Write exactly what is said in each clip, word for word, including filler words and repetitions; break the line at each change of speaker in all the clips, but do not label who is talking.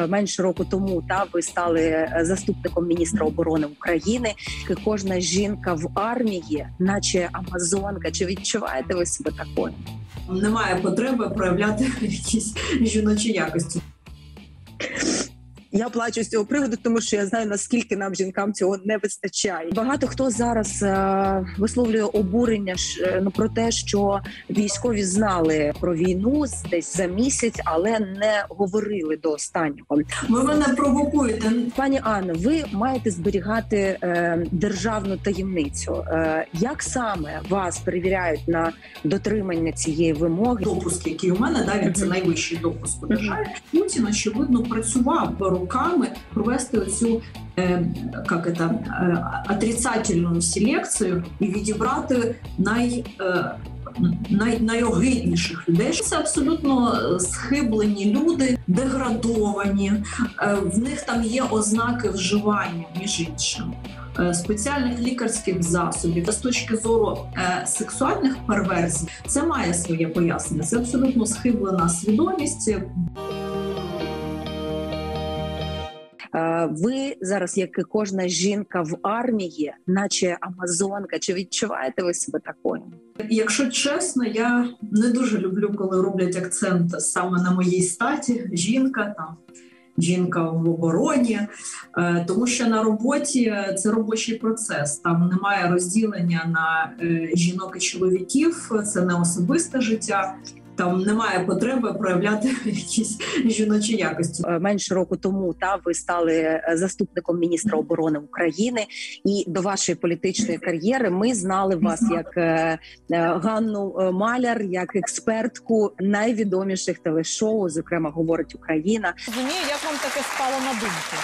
менше року тому та ви стали заступником міністра оборони України. Кожна жінка в армії, наче амазонка. Чи відчуваєте ви себе такою?
Немає потреби проявляти якісь жіночі якості.
Я плачу з цього приводу, тому що я знаю, наскільки нам, жінкам, цього не вистачає. Багато хто зараз е, висловлює обурення ж, ну, про те, що військові знали про війну десь за місяць, але не говорили до останнього.
Ви мене провокуєте.
Пані Анно, ви маєте зберігати е, державну таємницю. Е, як саме вас перевіряють на дотримання цієї вимоги?
Допуск, який у мене, да, він це найвищий допуск у державі. Путін, очевидно, працював руками провести оцю е, як це, е, отрицательну селекцію і відібрати най, е, най, найогидніших людей. Це абсолютно схиблені люди, деградовані, е, в них там є ознаки вживання, між іншим, е, спеціальних лікарських засобів. З точки зору е, сексуальних перверсій це має своє пояснення. Це абсолютно схиблена свідомість.
Ви зараз, як і кожна жінка в армії, наче амазонка. Чи відчуваєте ви себе такою?
Якщо чесно, я не дуже люблю, коли роблять акцент саме на моїй статі. Жінка, там, жінка в обороні. Тому що на роботі це робочий процес. Там немає розділення на жінок і чоловіків, це не особисте життя. Там немає потреби проявляти якісь жіночі якості.
Менше року тому та ви стали заступником міністра оборони України, і до вашої політичної кар'єри ми знали вас як е, Ганну Маляр, як експертку найвідоміших телешоу, зокрема «Говорить Україна».
Розумію, як вам таке спало на думку?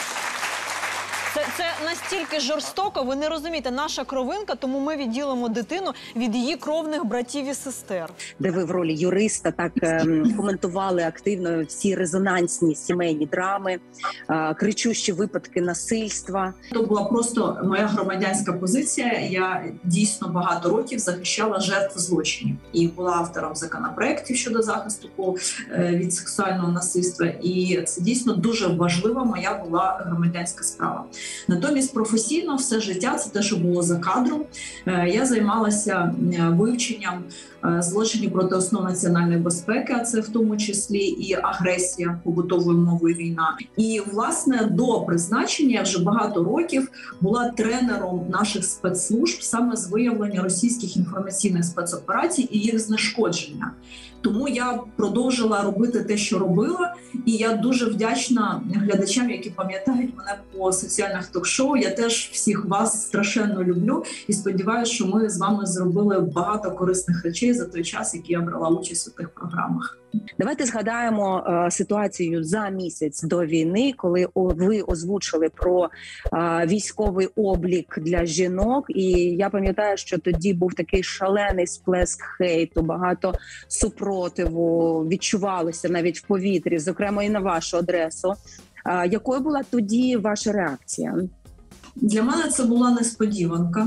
Це, це настільки жорстоко, ви не розумієте, наша кровинка, тому ми відділимо дитину від її кровних братів і сестер.
Де ви в ролі юриста так е, коментували активно всі резонансні сімейні драми, е, кричущі випадки насильства.
Це була просто моя громадянська позиція. Я дійсно багато років захищала жертв злочинів і була автором законопроєктів щодо захисту е, від сексуального насильства. І це дійсно дуже важлива моя була громадянська справа. Натомість професійно все життя, це те, що було за кадром, я займалася вивченням злочинів проти основ національної безпеки, а це в тому числі і агресія, побутовою мовою війна. І, власне, до призначення я вже багато років була тренером наших спецслужб саме з виявлення російських інформаційних спецоперацій і їх знешкодження. Тому я продовжила робити те, що робила, і я дуже вдячна глядачам, які пам'ятають мене по соціальних ток-шоу. Я теж всіх вас страшенно люблю і сподіваюся, що ми з вами зробили багато корисних речей за той час, який я брала участь у тих програмах.
Давайте згадаємо е, ситуацію за місяць до війни, коли о, ви озвучили про е, військовий облік для жінок. І я пам'ятаю, що тоді був такий шалений сплеск хейту, багато супротиву відчувалося навіть в повітрі, зокрема і на вашу адресу. Е, якою була тоді ваша реакція?
Для мене це була несподіванка,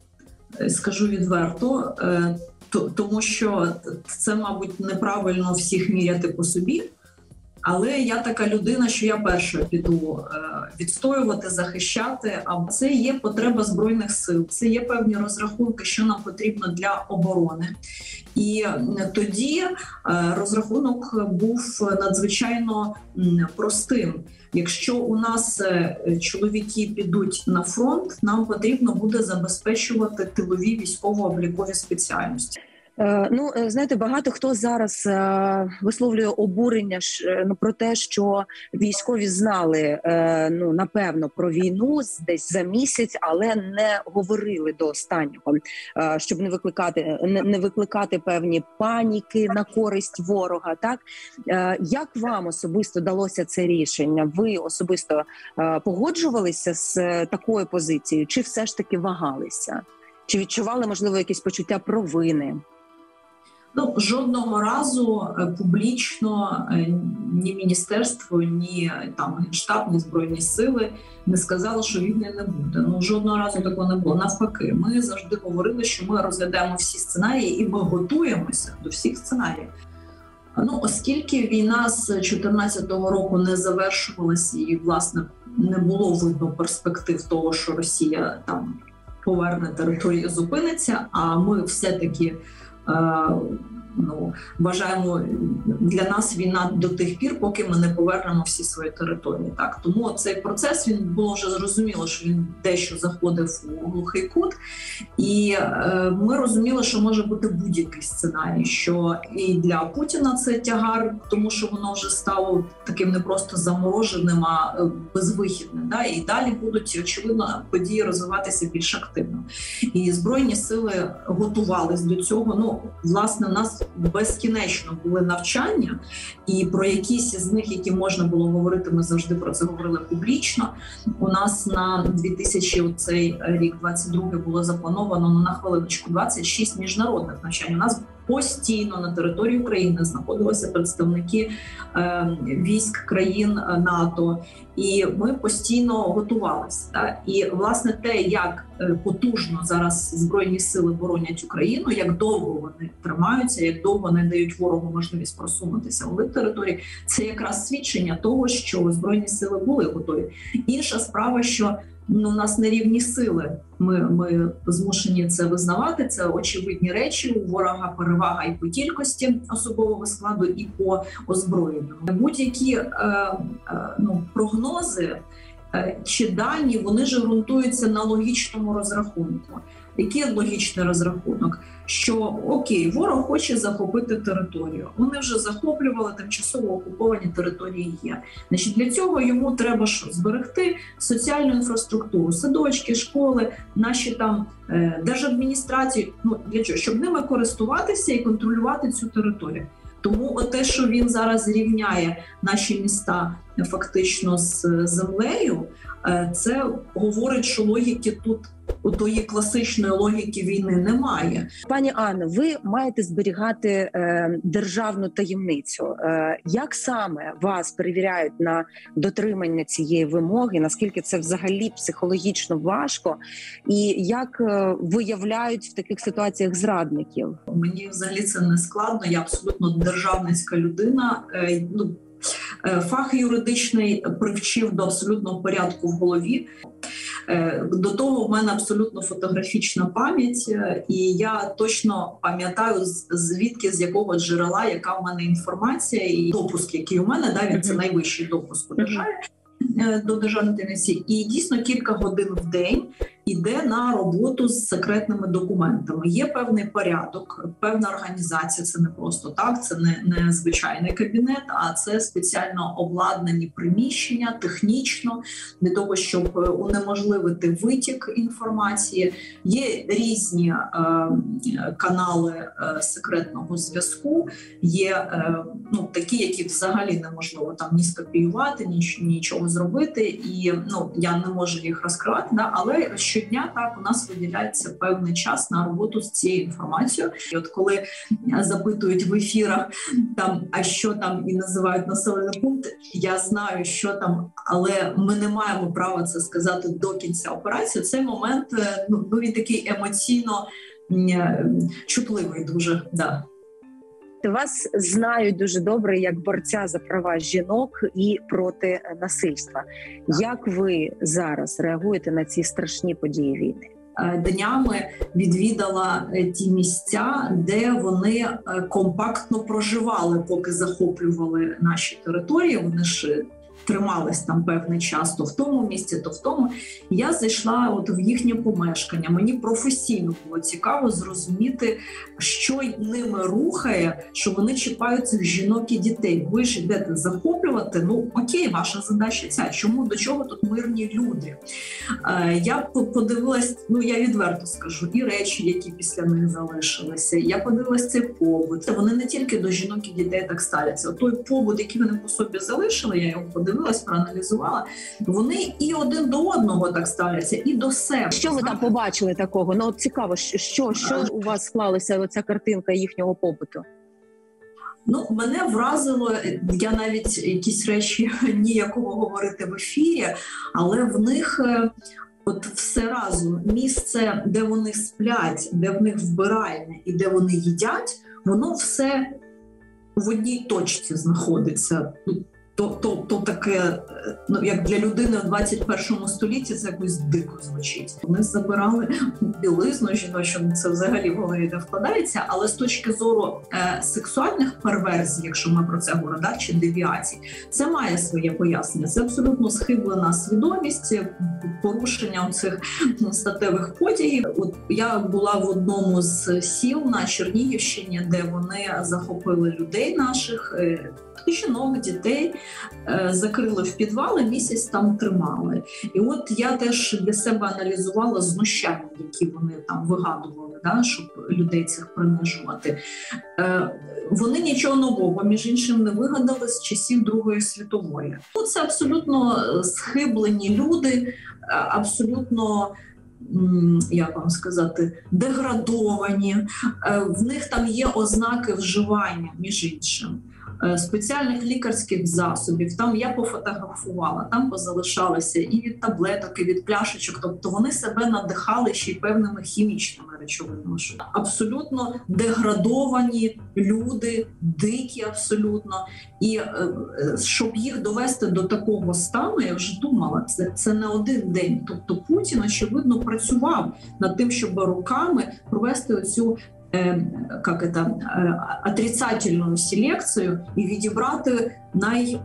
скажу відверто. Е, Тому що це, мабуть, неправильно всіх міряти по собі. Але я така людина, що я перша піду відстоювати, захищати. А це є потреба Збройних сил, це є певні розрахунки, що нам потрібно для оборони. І тоді розрахунок був надзвичайно простим. Якщо у нас чоловіки підуть на фронт, нам потрібно буде забезпечувати тилові військово-облікові спеціальності.
Ну, знаєте, багато хто зараз е, висловлює обурення ну, про те, що військові знали, е, ну, напевно, про війну десь за місяць, але не говорили до останнього, е, щоб не викликати, не, не викликати певні паніки на користь ворога. Так? Е, як вам особисто далося це рішення? Ви особисто е, погоджувалися з такою позицією? Чи все ж таки вагалися? Чи відчували, можливо, якесь почуття провини?
Ну, жодного разу публічно ні міністерство, ні там Генштаб, ні Збройні сили не сказали, що війни не буде. Ну, жодного разу такого не було. Навпаки, ми завжди говорили, що ми розглядаємо всі сценарії і ми готуємося до всіх сценаріїв. Ну, оскільки війна з чотирнадцятого року не завершувалася і, власне, не було видно перспектив того, що Росія там поверне територію, зупиниться, а ми все-таки е, ну, вважаємо, для нас війна до тих пір, поки ми не повернемо всі свої території. Так? Тому цей процес, він було вже зрозуміло, що він дещо заходив у глухий кут, і е, ми розуміли, що може бути будь-який сценарій, що і для Путіна це тягар, тому що воно вже стало таким не просто замороженим, а безвихідним. Да? І далі будуть, очевидно, події розвиватися більш активно. І Збройні сили готувались до цього. Ну, власне, у нас безкінечно були навчання, і про якісь із них, які можна було говорити, ми завжди про це говорили публічно. У нас на дві тисячі оцей рік, двадцять другий, було заплановано, ну, на хвилиночку, двадцять шість міжнародних навчань. У нас постійно на території України знаходилися представники е, військ країн НАТО, і ми постійно готувалися. Так? І, власне, те, як потужно зараз Збройні сили боронять Україну, як довго вони тримаються, як довго не дають ворогу можливість просунутися у глиб території, це якраз свідчення того, що Збройні сили були готові. Інша справа, що ну, у нас нерівні сили. Ми, ми змушені це визнавати. Це очевидні речі. У ворога перевага і по кількості особового складу, і по озброєнню. Будь-які е, е, ну, прогнози е, чи дані, вони ж ґрунтуються на логічному розрахунку. Який логічний розрахунок? Що окей, ворог хоче захопити територію. Вони вже захоплювали, тимчасово окуповані території є. Значить, для цього йому треба що? Зберегти соціальну інфраструктуру, садочки, школи, наші там е, держадміністрації. Ну, для чого? Щоб ними користуватися і контролювати цю територію. Тому те, що він зараз рівняє наші міста фактично з землею, це говорить, що логіки тут, у тої класичної логіки війни, немає.
Пані Анно, ви маєте зберігати е, державну таємницю. Е, як саме вас перевіряють на дотримання цієї вимоги? Наскільки це взагалі психологічно важко? І як е, виявляють в таких ситуаціях зрадників?
Мені взагалі це не складно. Я абсолютно державницька людина. Е, ну, Фах юридичний привчив до абсолютного порядку в голові. До того в мене абсолютно фотографічна пам'ять, і я точно пам'ятаю, звідки, з якого джерела, яка в мене інформація, і допуск, який у мене, да, він це найвищий допуск у державі, до державної таємниці. І дійсно кілька годин в день іде на роботу з секретними документами. Є певний порядок, певна організація, це не просто так, це не, не звичайний кабінет, а це спеціально обладнані приміщення, технічно, для того, щоб унеможливити витік інформації. Є різні е, канали е, секретного зв'язку, є е, ну, такі, які взагалі неможливо там ні скопіювати, ні, нічого зробити, і ну, я не можу їх розкривати, да, але щодня так у нас виділяється певний час на роботу з цією інформацією. І от коли запитують в ефірах там, а що там, і називають населений пункт, я знаю, що там, але ми не маємо права це сказати до кінця операції. Цей момент, ну, він такий емоційно чутливий дуже, да.
Вас знають дуже добре як борця за права жінок і проти насильства. Як ви зараз реагуєте на ці страшні події війни?
Днями відвідала ті місця, де вони компактно проживали, поки захоплювали наші території. Вони ж тримались там певний час то в тому місці, то в тому. Я зайшла от в їхнє помешкання. Мені професійно було цікаво зрозуміти, що ними рухає, що вони чіпають цих жінок і дітей. Ви ж йдете захоплювати, ну окей, ваша задача ця. Чому, до чого тут мирні люди? Е, я подивилась, ну я відверто скажу, і речі, які після них залишилися. Я подивилась цей побут. Вони не тільки до жінок і дітей так ставляться. Той побут, який вони по собі залишили, я його подивилась, проаналізувала, вони і один до одного так ставляться, і до себе.
Що ви там побачили такого? Ну, от цікаво, що, що у вас склалася оця картинка їхнього побуту?
Ну, мене вразило, я навіть якісь речі ніякого говорити в ефірі, але в них от все разом, місце, де вони сплять, де в них вбиральня і де вони їдять, воно все в одній точці знаходиться. То, то, то таке, ну, як для людини в двадцять першому столітті це якось дико звучить. Вони забирали білизну жіночу, це взагалі в голові не вкладається, але з точки зору е, сексуальних перверзій, якщо ми про це говоримо, да, чи девіацій, це має своє пояснення. Це абсолютно схиблена свідомість, порушення цих статевих потягів. От я була в одному з сіл на Чернігівщині, де вони захопили людей наших, е, жінок, дітей, закрили в підвали, місяць там тримали. І от я теж для себе аналізувала знущання, які вони там вигадували, да, щоб людей цих принижувати. Вони нічого нового, між іншим, не вигадали з часів Другої світової. Це абсолютно схиблені люди, абсолютно, як вам сказати, деградовані. В них там є ознаки вживання, між іншим, спеціальних лікарських засобів. Там я пофотографувала, там позалишалися і від таблеток, і від пляшечок. Тобто вони себе надихали ще й певними хімічними речовинами. Абсолютно деградовані люди, дикі абсолютно. І щоб їх довести до такого стану, я вже думала, це, це не один день. Тобто Путін, очевидно, працював над тим, щоб роками провести оцю как это, отрицательну селекцію і відібрати най,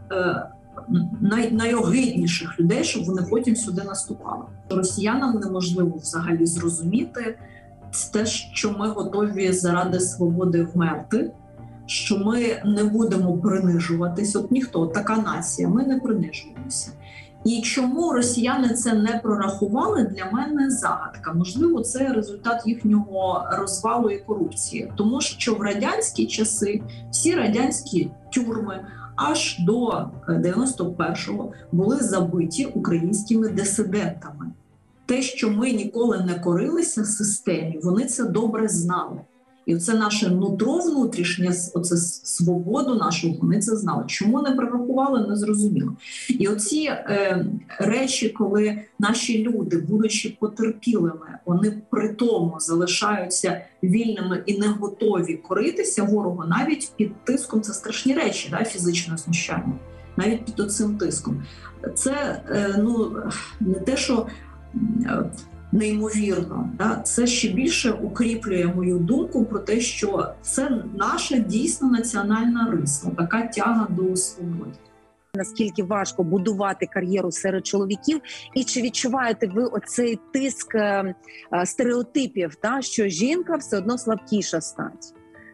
най, найогидніших людей, щоб вони потім сюди наступали. Росіянам неможливо взагалі зрозуміти те, що ми готові заради свободи вмерти, що ми не будемо принижуватись. От ніхто, така нація, ми не принижуємося. І чому росіяни це не прорахували, для мене загадка. Можливо, це результат їхнього розвалу і корупції. Тому що в радянські часи всі радянські тюрми аж до дев'яносто першого були забиті українськими дисидентами. Те, що ми ніколи не корилися системі, вони це добре знали. І це наше нутро внутрішнє, оце свободу нашу, вони це знали. Чому не прорахували, не зрозуміло. І оці е, речі, коли наші люди, будучи потерпілими, вони при тому залишаються вільними і не готові коритися ворогу, навіть під тиском, це страшні речі, да, фізичне знущання, навіть під оцим тиском. Це е, ну, не те, що... Е, неймовірно, да? Це ще більше укріплює мою думку про те, що це наша дійсно національна риса, така тяга до свободи.
Наскільки важко будувати кар'єру серед чоловіків, і чи відчуваєте ви оцей тиск е, стереотипів, та, що жінка все одно слабкіша стать?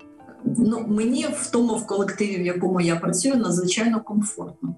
Ну, мені в тому в колективі, в якому я працюю, надзвичайно комфортно.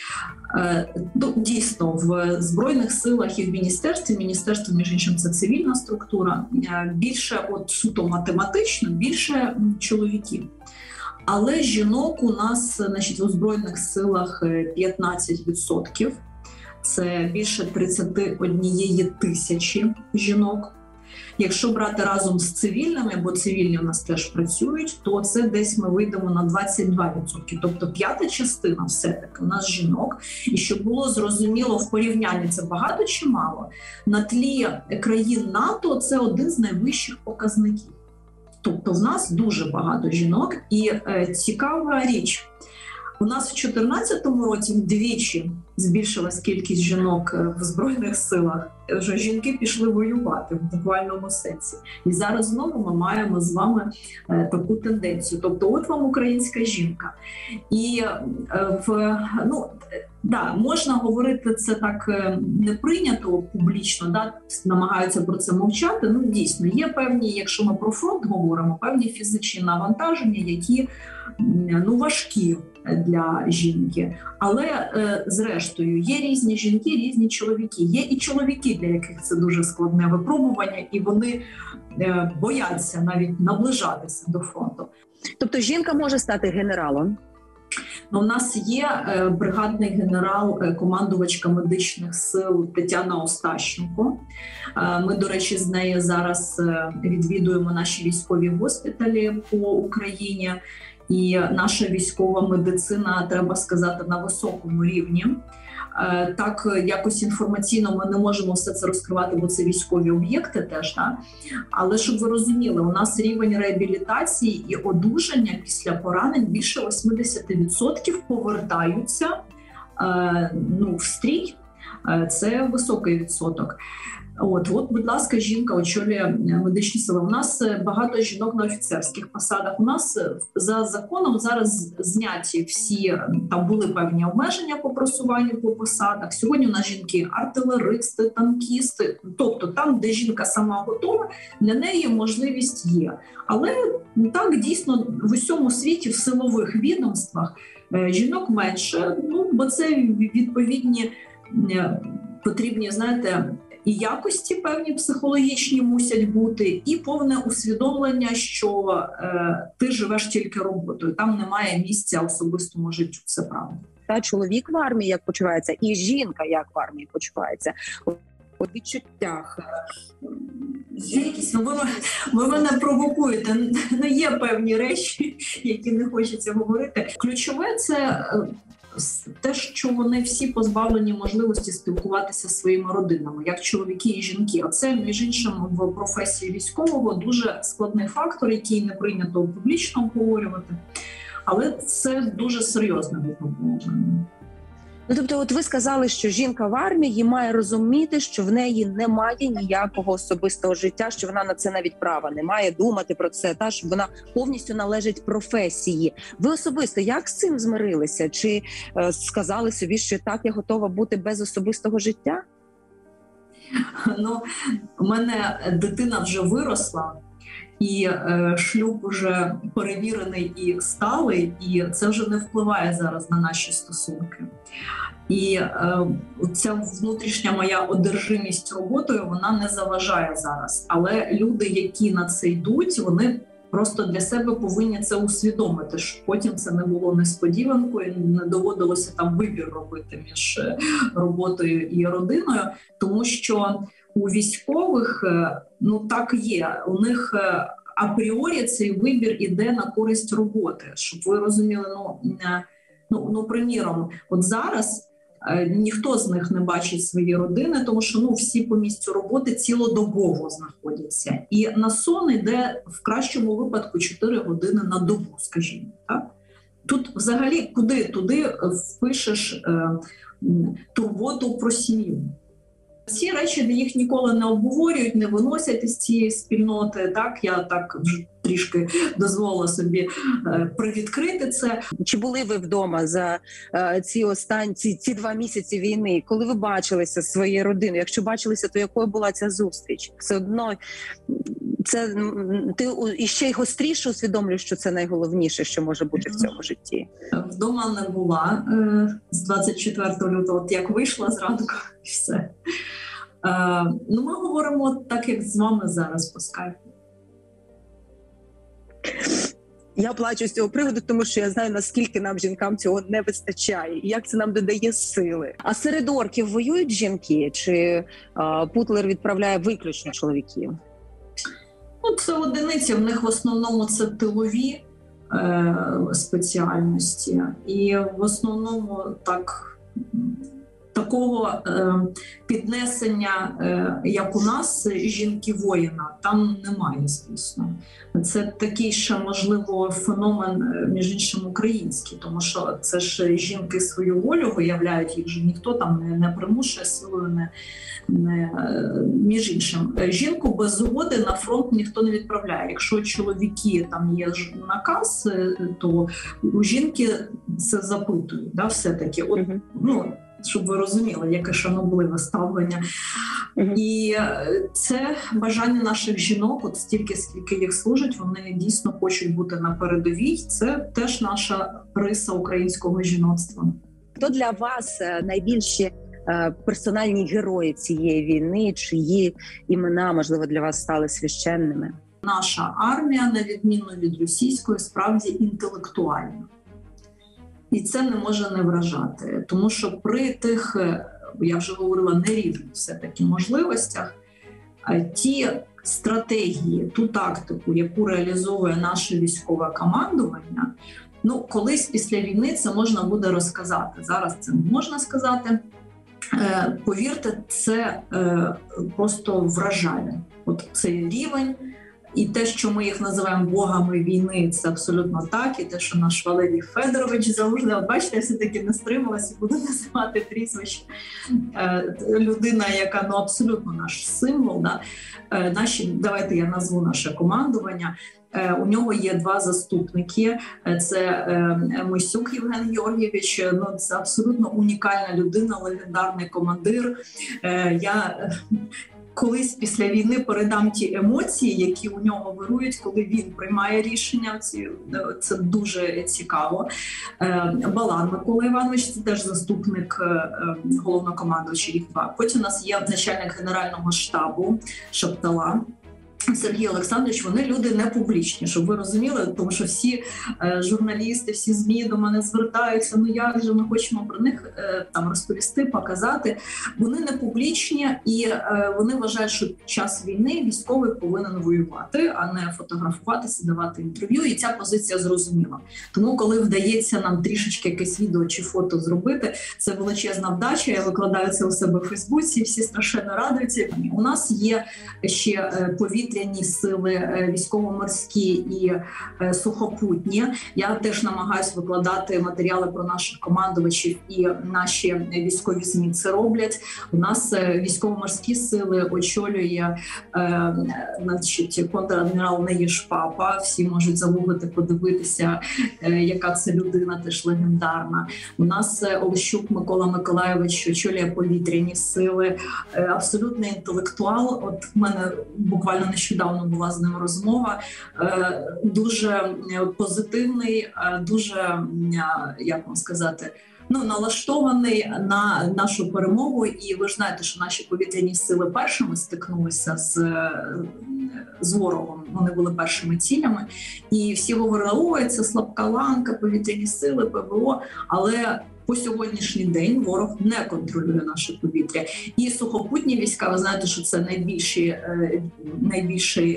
Дійсно, в Збройних силах і в міністерстві, міністерство, між іншим, це цивільна структура, більше, от суто математично, більше чоловіків. Але жінок у нас, значить, у Збройних силах п'ятнадцять відсотків, це більше тридцять однієї тисячі жінок. Якщо брати разом з цивільними, бо цивільні у нас теж працюють, то це десь ми вийдемо на двадцять два відсотки. Тобто п'ята частина все-таки у нас жінок. І щоб було зрозуміло в порівнянні, це багато чи мало, на тлі країн НАТО це один з найвищих показників. Тобто в нас дуже багато жінок. І е, цікава річ, у нас в дві тисячі чотирнадцятому році вдвічі збільшилась кількість жінок в Збройних силах. Вже жінки пішли воювати в буквальному сенсі. І зараз знову ми маємо з вами е, таку тенденцію. Тобто от вам українська жінка. І е, в, ну, да, можна говорити це так е, не прийнято публічно, да, намагаються про це мовчати. Ну, дійсно, є певні, якщо ми про фронт говоримо, певні фізичні навантаження, які ну, важкі для жінки. Але, е, зрештою, є різні жінки, різні чоловіки. Є і чоловіки, для яких це дуже складне випробування, і вони е, бояться навіть наближатися до фронту.
Тобто жінка може стати генералом?
У нас є е, бригадний генерал, е, командувачка медичних сил Тетяна Остащенко. Е, ми, до речі, з нею зараз е, відвідуємо наші військові госпіталі по Україні. І наша військова медицина, треба сказати, на високому рівні. так якось інформаційно ми не можемо все це розкривати, бо це військові об'єкти теж. Так? Але щоб ви розуміли, у нас рівень реабілітації і одужання після поранень більше вісімдесят відсотків повертаються ну, в стрій. Це високий відсоток. От, от, будь ласка, жінка очолює медичні сили. У нас багато жінок на офіцерських посадах. У нас за законом зараз зняті всі, там були певні обмеження по просуванню по посадах. Сьогодні у нас жінки артилеристи, танкісти. Тобто там, де жінка сама готова, для неї можливість є. Але так дійсно в усьому світі, в силових відомствах жінок менше, ну, бо це відповідні потрібні, знаєте, і якості певні психологічні мусять бути, і повне усвідомлення, що е, ти живеш тільки роботою, там немає місця особистому життю, це правда.
Та чоловік в армії як почувається, і жінка як в армії почувається. У відчуттях.
Є якісь, ну, ви, ви мене провокуєте, ну, є певні речі, які не хочеться говорити. Ключове – це те, що вони всі позбавлені можливості спілкуватися зі своїми родинами, як чоловіки і жінки. А це, між іншим, в професії військового дуже складний фактор, який не прийнято публічно обговорювати. Але це дуже серйозне випробування.
Ну, тобто, от ви сказали, що жінка в армії має розуміти, що в неї немає ніякого особистого життя, що вона на це навіть права не має думати про це, та що вона повністю належить професії. Ви особисто як з цим змирилися? Чи е, сказали собі, що так, я готова бути без особистого життя?
Ну, у мене дитина вже виросла. І е, шлюб вже перевірений і сталий, і це вже не впливає зараз на наші стосунки. І е, ця внутрішня моя одержимість роботою, вона не заважає зараз. Але люди, які на це йдуть, вони просто для себе повинні це усвідомити, щоб потім це не було несподіванкою, не доводилося там вибір робити між роботою і родиною, тому що у військових, ну так є, у них апріорі цей вибір іде на користь роботи, щоб ви розуміли, ну, ну, ну приміром, от зараз ніхто з них не бачить свої родини, тому що ну, всі по місцю роботи цілодобово знаходяться. І на сон йде в кращому випадку чотири години на добу, скажімо. Так? Тут взагалі куди туди впишеш е, турботу про сім'ю. Ці речі їх ніколи не обговорюють, не виносять із цієї спільноти. Так, я так вже трішки дозволила собі е, привідкрити це.
Чи були ви вдома за е, ці останні ці, ці два місяці війни? Коли ви бачилися зі своєю родиною? Якщо бачилися, то якою була ця зустріч? Все одно це ти іще й гостріше усвідомлюєш, що це найголовніше, що може бути в цьому житті.
Вдома не була е, з двадцять четвертого лютого, от як вийшла зранку, і все. Е, ну, ми говоримо так, як з вами зараз по скайпу.
Я плачу з цього приводу, тому що я знаю, наскільки нам, жінкам, цього не вистачає, і як це нам додає сили. А серед орків воюють жінки, чи а, Путлер відправляє виключно чоловіків?
Ну, це одиниці, в них в основному це тилові е, спеціальності. І в основному так... Такого е, піднесення, е, як у нас, жінки-воїна, там немає, звісно. Це такий ще, можливо, феномен, між іншим, український, тому що це ж жінки свою волю виявляють, їх же ніхто там не, не примушує силою, не, не, між іншим. Жінку без згоди на фронт ніхто не відправляє. Якщо чоловіки, там є наказ, то у жінки це запитують, да, все-таки. От, ну, щоб ви розуміли, яке шанобливе ставлення. Uh-huh. І це бажання наших жінок, от стільки, скільки їх служать, вони дійсно хочуть бути на передовій. Це теж наша риса українського жіноцтва.
Хто для вас найбільші персональні герої цієї війни, чиї імена, можливо, для вас стали священними?
Наша армія, на відміну від російської, справді інтелектуальна. І це не може не вражати, тому що при тих, я вже говорила, нерівних все-таки можливостях, ті стратегії, ту тактику, яку реалізовує наше військове командування, ну, колись після війни це можна буде розказати. Зараз це не можна сказати. Повірте, це просто вражає. От цей рівень. І те, що ми їх називаємо богами війни, це абсолютно так. І те, що наш Валерій Федорович Залужний, от бачите, я все-таки не стрималася, буду називати прізвище. Людина, яка ну, абсолютно наш символ. Да? Наші, давайте я назву наше командування. У нього є два заступники. Це Мойсюк Євген Георгійович. Ну, це абсолютно унікальна людина, легендарний командир. Я колись після війни передам ті емоції, які у нього вирують, коли він приймає рішення. Це дуже цікаво. Балан Микола Іванович, це теж заступник головнокомандувача їх два. Потім у нас є начальник Генерального штабу Шаптала Сергій Олександрович. Вони люди не публічні, щоб ви розуміли, тому що всі е, журналісти, всі ЗМІ до мене звертаються, ну як же ми хочемо про них е, там розповісти, показати. Вони не публічні і е, вони вважають, що під час війни військовий повинен воювати, а не фотографуватися, давати інтерв'ю. І ця позиція зрозуміла. Тому коли вдається нам трішечки якесь відео чи фото зробити, це величезна вдача. Я викладаю це у себе в Фейсбуці, всі страшенно радуються. У нас є ще повітря сили військово-морські і сухопутні. Я теж намагаюся викладати матеріали про наших командувачів, і наші військові ЗМІ це роблять. У нас військово-морські сили очолює е, значить, контр-адмірал Неїш Папа. Всі можуть загуглити, подивитися, е, яка це людина, теж легендарна. У нас Олещук Микола Миколайович очолює повітряні сили. Е, абсолютний інтелектуал. От в мене буквально нещодавно була з ним розмова, дуже позитивний, дуже, як вам сказати, ну, налаштований на нашу перемогу. І ви ж знаєте, що наші повітряні сили першими стикнулися з, з ворогом, вони були першими цілями. І всі говорили, ой, це слабка ланка, повітряні сили, ПВО, але по сьогоднішній день ворог не контролює наше повітря. І сухопутні війська, ви знаєте, що це найбільші, найбільші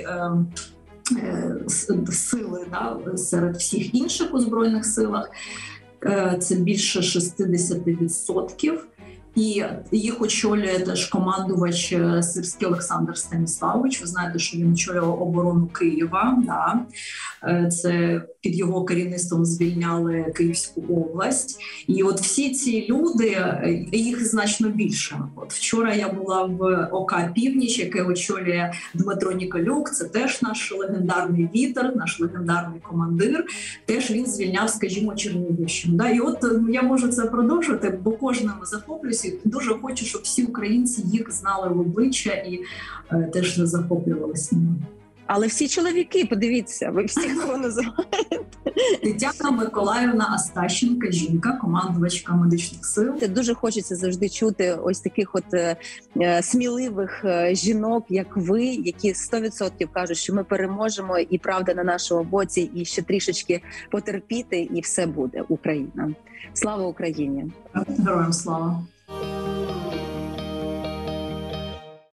сили, да, серед всіх інших у Збройних силах. Це більше шістдесят відсотків. І їх очолює теж командувач Сирський Олександр Станіславович. Ви знаєте, що він очолював оборону Києва. Да. Це під його керівництвом звільняли Київську область. І от всі ці люди, їх значно більше. От вчора я була в ОК «Північ», яке очолює Дмитро Ніколюк. Це теж наш легендарний вітер, наш легендарний командир. Теж він звільняв, скажімо, Чернігівщину. Да. І от я можу це продовжувати, бо кожним захоплююся. Дуже хочу, щоб всі українці їх знали в обличчя і е, теж захоплювалися ними.
Але всі чоловіки, подивіться, ви всі кого називаєте.
Тетяна Миколаївна Астащенка, жінка, командувачка медичних сил.
Дуже хочеться завжди чути ось таких от е, сміливих е, жінок, як ви, які сто відсотків кажуть, що ми переможемо, і правда на нашому боці, і ще трішечки потерпіти, і все буде Україна. Слава Україні!
Героям слава!